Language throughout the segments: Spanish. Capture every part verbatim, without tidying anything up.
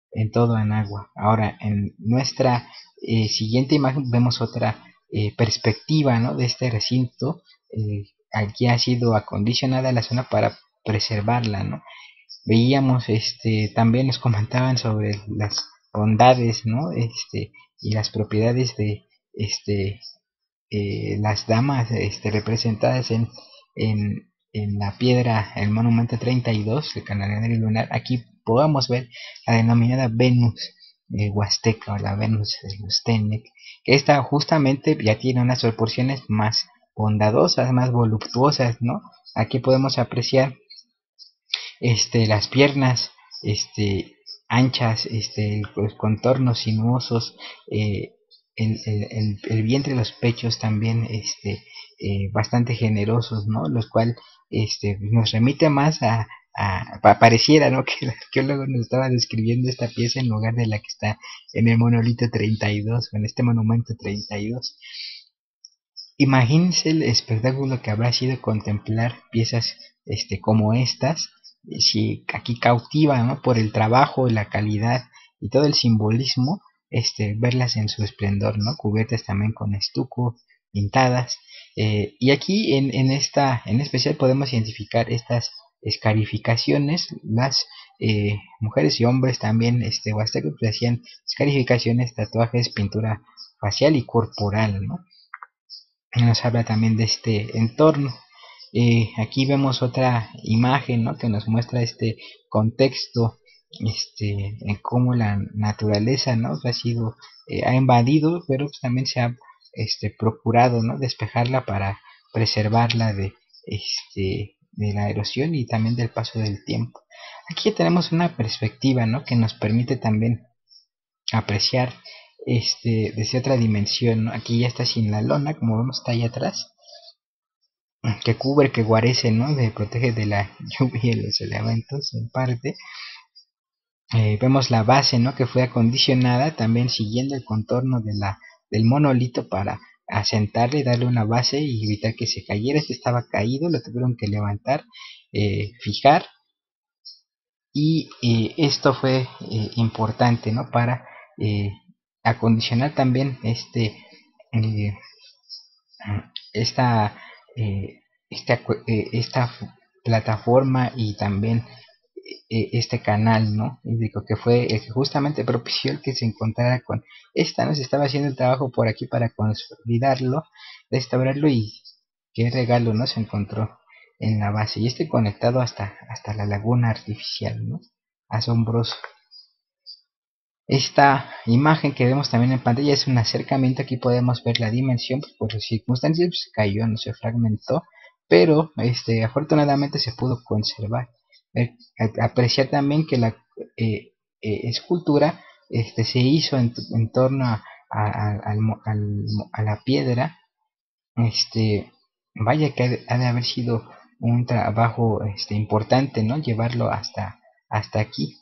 en todo en agua. Ahora, en nuestra eh, siguiente imagen vemos otra eh, perspectiva, ¿no?, de este recinto. Eh, aquí ha sido acondicionada la zona para preservarla, ¿no? Veíamos, este, también nos comentaban sobre las bondades, ¿no?, este, y las propiedades de, este, eh, las damas, este, representadas en, en, en la piedra, el monumento treinta y dos, el calendario lunar. Aquí podemos ver la denominada Venus eh, huasteca, o la Venus de los Tenec, que esta justamente ya tiene unas proporciones más bondadosas, más voluptuosas, ¿no? Aquí podemos apreciar, este, las piernas, este, anchas, este, los contornos sinuosos, eh, el, el, el, el, vientre y los pechos también, este, eh, bastante generosos, ¿no? Los cuales, este, nos remite más a, a, a pareciera, ¿no?, que el arqueólogo nos estaba describiendo esta pieza en lugar de la que está en el monolito treinta y dos, o en este monumento treinta y dos. Imagínense el espectáculo que habrá sido contemplar piezas, este, como estas, si aquí cautiva, ¿no?, por el trabajo, la calidad y todo el simbolismo, este, verlas en su esplendor, ¿no?, cubiertas también con estuco, pintadas, eh, y aquí en, en esta, en especial podemos identificar estas escarificaciones. Las eh, mujeres y hombres también, este, huastecos, pues, hacían escarificaciones, tatuajes, pintura facial y corporal, ¿no? Nos habla también de este entorno. Eh, aquí vemos otra imagen, ¿no?, que nos muestra este contexto, este, en cómo la naturaleza, ¿no?, ha sido, eh, ha invadido, pero pues también se ha, este, procurado, ¿no?, despejarla para preservarla de, este, de la erosión y también del paso del tiempo. Aquí tenemos una perspectiva, ¿no?, que nos permite también apreciar, este, desde otra dimensión, ¿no? Aquí ya está sin la lona, como vemos, está ahí atrás, que cubre, que guarece, ¿no?, de, protege de la lluvia y los elementos en parte. Eh, vemos la base, ¿no?, que fue acondicionada también siguiendo el contorno de la, del monolito para asentarle, darle una base y evitar que se cayera. Este estaba caído, lo tuvieron que levantar, eh, fijar, y eh, esto fue eh, importante, ¿no?, para eh, acondicionar también este eh, esta eh, esta, eh, esta plataforma y también eh, este canal, ¿no?, hídrico, que fue el que justamente propició el que se encontrara con esta, ¿no? Se estaba haciendo el trabajo por aquí para consolidarlo, restaurarlo, y qué regalo, ¿no?, se encontró en la base, y este conectado hasta, hasta la laguna artificial, ¿no? Asombroso. Esta imagen que vemos también en pantalla es un acercamiento. Aquí podemos ver la dimensión, pues, por circunstancias pues, cayó, no se fragmentó, pero este, afortunadamente se pudo conservar. Eh, apreciar también que la eh, eh, escultura, este, se hizo en, en torno a, a, a, al, a la piedra. Este, vaya que ha de, ha de haber sido un trabajo, este, importante, ¿no?, llevarlo hasta, hasta aquí.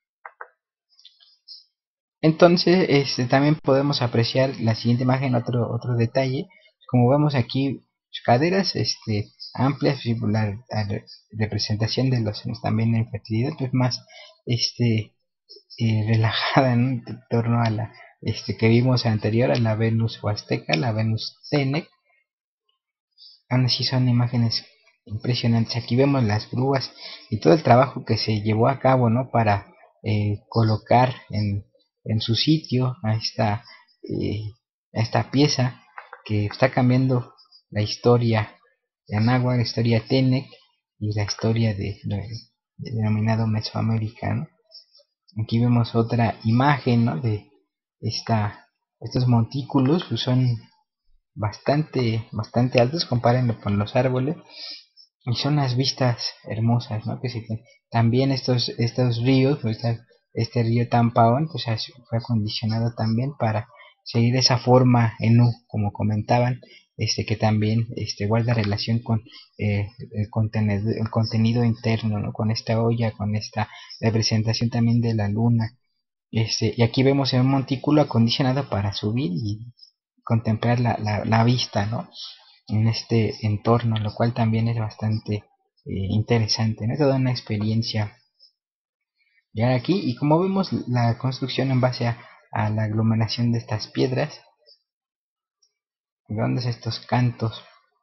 Entonces, este, también podemos apreciar la siguiente imagen, otro, otro detalle. Como vemos aquí, caderas, este, amplias, y la, la representación de los senos también en fertilidad, pues más, este, eh, relajada, ¿no?, en torno a la, este, que vimos anterior, a la Venus huasteca, la Venus Tenec. Aún así son imágenes impresionantes. Aquí vemos las grúas y todo el trabajo que se llevó a cabo, ¿no?, para eh, colocar en, en su sitio a esta, eh, a esta pieza que está cambiando la historia de Anáhuac, la historia Tenec y la historia de, de, de denominado Mesoamérica, ¿no? Aquí vemos otra imagen, ¿no?, de esta, estos montículos, pues son bastante, bastante altos, compárenlo con los árboles, y son las vistas hermosas, ¿no?, que se tienen. También estos, estos ríos, pues, este río Tampaón, pues fue acondicionado también para seguir esa forma en U, como comentaban, este, que también este, guarda relación con eh, el, contenido, el contenido interno, ¿no?, con esta olla, con esta representación también de la luna. Este, y aquí vemos en un montículo acondicionado para subir y contemplar la, la, la vista, ¿no?, en este entorno, lo cual también es bastante eh, interesante, ¿no? Es toda una experiencia llegar aquí. Y como vemos la construcción en base a, a la aglomeración de estas piedras, grandes estos cantos.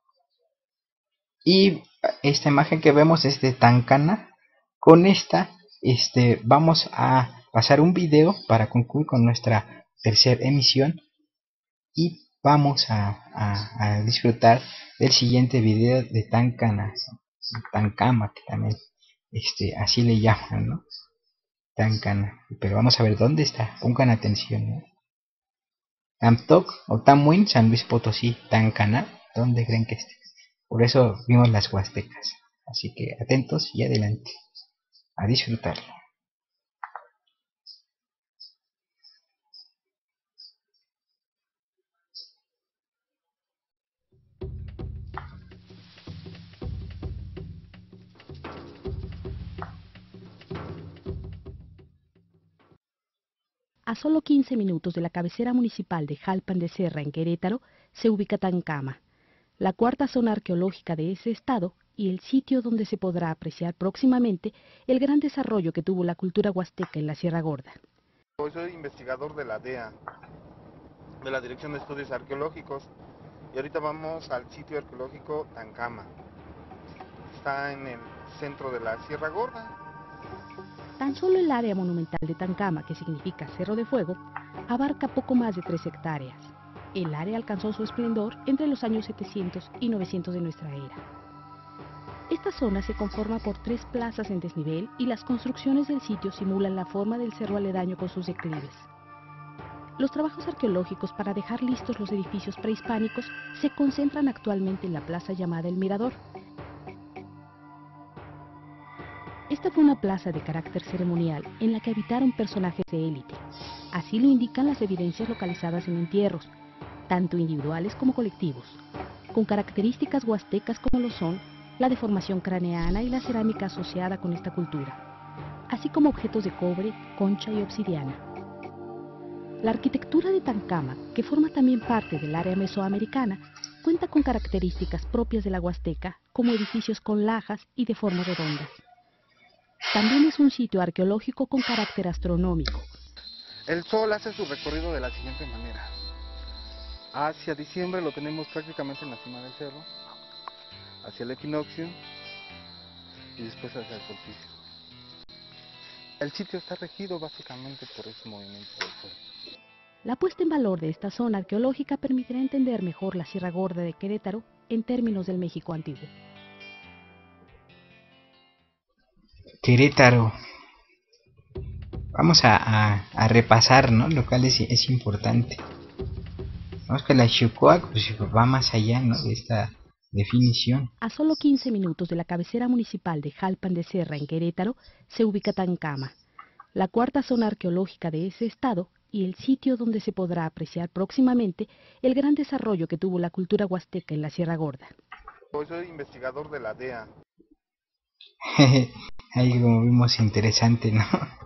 Y esta imagen que vemos es de Tancana. Con esta este, vamos a pasar un video para concluir con nuestra tercera emisión. Y vamos a, a, a disfrutar del siguiente video de Tancana, Tancama, que también este, así le llaman, ¿no? Tancana. Pero vamos a ver dónde está. Pongan atención, ¿no? Tamtoc o Tamuín, San Luis Potosí, Tancana. ¿Dónde creen que esté? Por eso vimos las huastecas. Así que atentos y adelante. A disfrutarlo. A solo quince minutos de la cabecera municipal de Jalpan de Serra, en Querétaro, se ubica Tancama, la cuarta zona arqueológica de ese estado y el sitio donde se podrá apreciar próximamente el gran desarrollo que tuvo la cultura huasteca en la Sierra Gorda. Soy investigador de la D E A, de la Dirección de Estudios Arqueológicos, y ahorita vamos al sitio arqueológico Tancama. Está en el centro de la Sierra Gorda. Tan solo el área monumental de Tancama, que significa Cerro de Fuego, abarca poco más de tres hectáreas. El área alcanzó su esplendor entre los años setecientos y novecientos de nuestra era. Esta zona se conforma por tres plazas en desnivel y las construcciones del sitio simulan la forma del cerro aledaño con sus declives. Los trabajos arqueológicos para dejar listos los edificios prehispánicos se concentran actualmente en la plaza llamada El Mirador. Esta fue una plaza de carácter ceremonial en la que habitaron personajes de élite. Así lo indican las evidencias localizadas en entierros, tanto individuales como colectivos, con características huastecas como lo son la deformación craneana y la cerámica asociada con esta cultura, así como objetos de cobre, concha y obsidiana. La arquitectura de Tancama, que forma también parte del área mesoamericana, cuenta con características propias de la huasteca, como edificios con lajas y de formas redondas. También es un sitio arqueológico con carácter astronómico. El sol hace su recorrido de la siguiente manera. Hacia diciembre lo tenemos prácticamente en la cima del cerro, hacia el equinoccio y después hacia el solsticio. El sitio está regido básicamente por ese movimiento del sol. La puesta en valor de esta zona arqueológica permitirá entender mejor la Sierra Gorda de Querétaro en términos del México antiguo. Querétaro. Vamos a, a, a repasar, ¿no? Lo cual es, es importante. Vamos que la Xucoac pues, va más allá, ¿no? De esta definición. A solo quince minutos de la cabecera municipal de Jalpan de Serra, en Querétaro, se ubica Tancama, la cuarta zona arqueológica de ese estado y el sitio donde se podrá apreciar próximamente el gran desarrollo que tuvo la cultura huasteca en la Sierra Gorda. Soy investigador de la D E A. Ahí como vimos interesante, ¿no?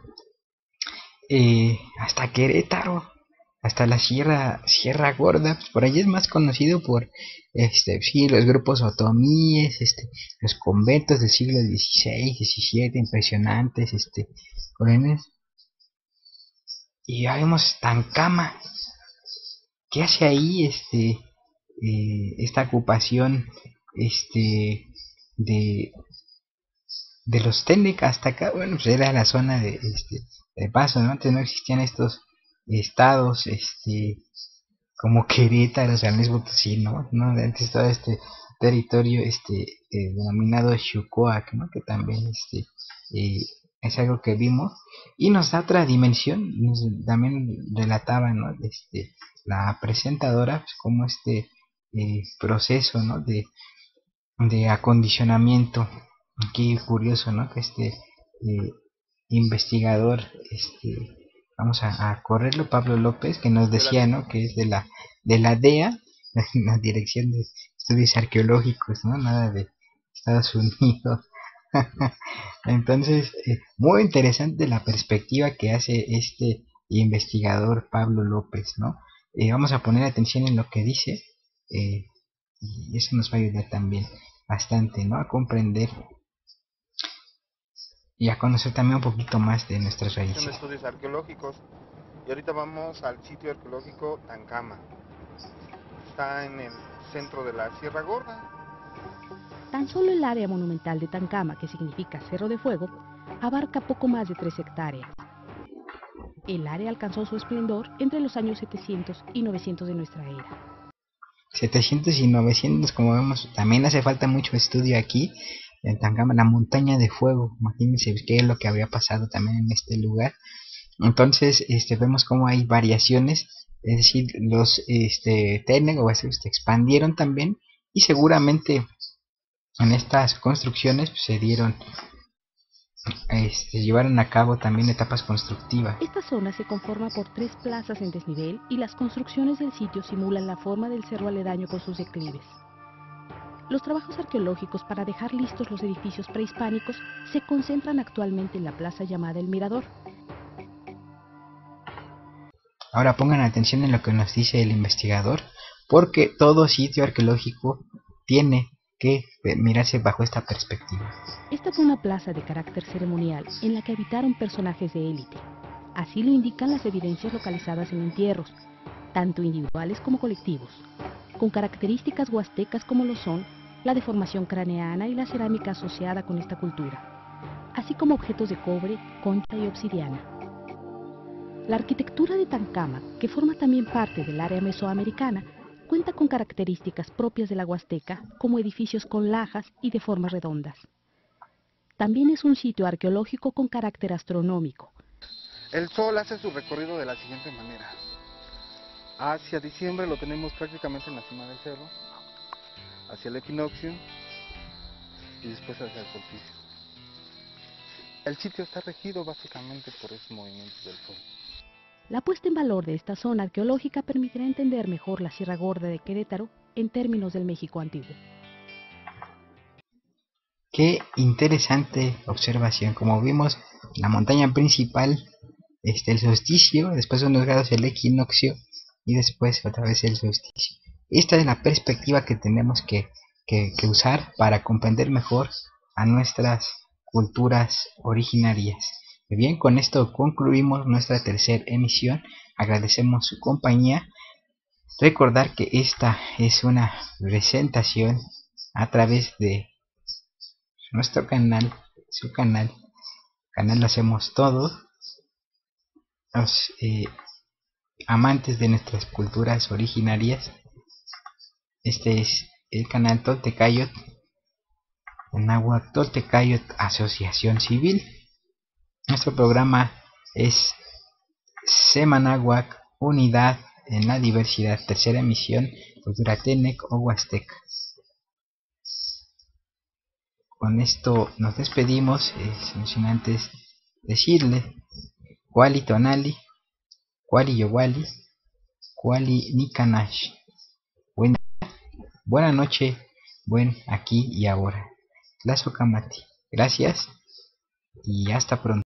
Eh, hasta Querétaro, hasta la Sierra, Sierra Gorda, pues por allí es más conocido por este, sí, los grupos otomíes, este, los conventos del siglo dieciséis, diecisiete, impresionantes, este, jóvenes. Y ya vemos Tancama. ¿Qué hace ahí este eh, esta ocupación este de, de los Tenec hasta acá? Bueno, pues era la zona de, este, de paso, ¿no? Antes no existían estos estados este como Querétaro, San Luis Potosí, ¿no? ¿no? Antes todo este territorio este eh, denominado Xucoac, ¿no? Que también este eh, es algo que vimos y nos da otra dimensión. Nos también relataba, ¿no? Este, la presentadora, pues, como este eh, proceso, ¿no? de, de acondicionamiento. Aquí curioso, ¿no? Que este eh, investigador, este, vamos a, a correrlo, Pablo López, que nos decía, ¿no? Que es de la de la D E A, la Dirección de Estudios Arqueológicos, ¿no? Nada de Estados Unidos. Entonces, eh, muy interesante la perspectiva que hace este investigador Pablo López, ¿no? Eh, vamos a poner atención en lo que dice eh, y eso nos va a ayudar también bastante, ¿no? A comprender y a conocer también un poquito más de nuestras Son raíces. estudios arqueológicos. Y ahorita vamos al sitio arqueológico Tancama. Está en el centro de la Sierra Gorda. Tan solo el área monumental de Tancama, que significa Cerro de Fuego, abarca poco más de tres hectáreas. El área alcanzó su esplendor entre los años setecientos y novecientos de nuestra era. setecientos y novecientos, como vemos, también hace falta mucho estudio aquí en Tancama, la montaña de fuego. Imagínense qué es lo que había pasado también en este lugar. Entonces, este, vemos cómo hay variaciones, es decir, los este, Tenec o este, expandieron también, y seguramente en estas construcciones pues, se dieron, este, llevaron a cabo también etapas constructivas. Esta zona se conforma por tres plazas en desnivel y las construcciones del sitio simulan la forma del cerro aledaño con sus declives. Los trabajos arqueológicos para dejar listos los edificios prehispánicos se concentran actualmente en la plaza llamada El Mirador. Ahora pongan atención en lo que nos dice el investigador, porque todo sitio arqueológico tiene que mirarse bajo esta perspectiva. Esta fue una plaza de carácter ceremonial en la que habitaron personajes de élite. Así lo indican las evidencias localizadas en entierros, tanto individuales como colectivos, con características huastecas como lo son la deformación craneana y la cerámica asociada con esta cultura, así como objetos de cobre, concha y obsidiana. La arquitectura de Tancama, que forma también parte del área mesoamericana, cuenta con características propias de la Huasteca, como edificios con lajas y de formas redondas. También es un sitio arqueológico con carácter astronómico. El Sol hace su recorrido de la siguiente manera. Hacia diciembre lo tenemos prácticamente en la cima del cerro, hacia el equinoccio y después hacia el solsticio. El sitio está regido básicamente por esos movimientos del Sol. La puesta en valor de esta zona arqueológica permitirá entender mejor la Sierra Gorda de Querétaro en términos del México antiguo. Qué interesante observación. Como vimos, la montaña principal, este, el solsticio, después de unos grados el equinoccio y después otra vez el solsticio. Esta es la perspectiva que tenemos que, que, que usar para comprender mejor a nuestras culturas originarias. Bien, con esto concluimos nuestra tercera emisión. Agradecemos su compañía. Recordar que esta es una presentación a través de nuestro canal, su canal, canal Lo Hacemos Todo. Los eh, amantes de nuestras culturas originarias. Este es el canal Toltecayot, en Náhuatl Toltecayot Asociación Civil. Nuestro programa es Semanáhuac, Unidad en la Diversidad, tercera emisión, Cultura Tenec o Huasteca. Con esto nos despedimos, eh, sin antes decirle Kuali Tonali, Kuali Yowali, Kuali Nikanash. Buen día, buena noche, buen aquí y ahora. Tlazocamati. Gracias y hasta pronto.